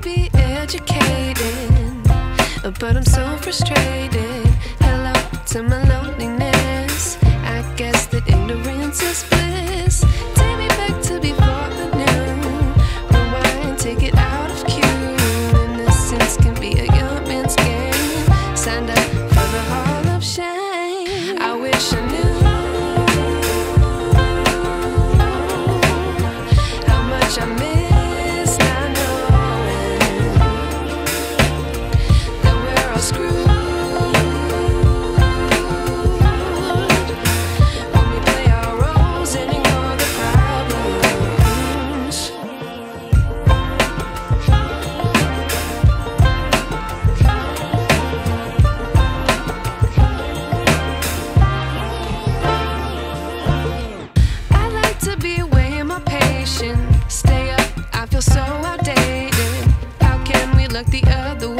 be educated, but I'm so frustrated. Hello to my loneliness. I guess that ignorance is bliss. Take me back to before I knew. Rewind, take it out of cue. Innocence can be a young man's game. Signed up for the hall of shame. I wish I knew how much I miss not knowing that we're all screwed when we play our roles and ignore the problems. I like to be away in my patience. Stay up, I feel so outdated. How can we look the other way?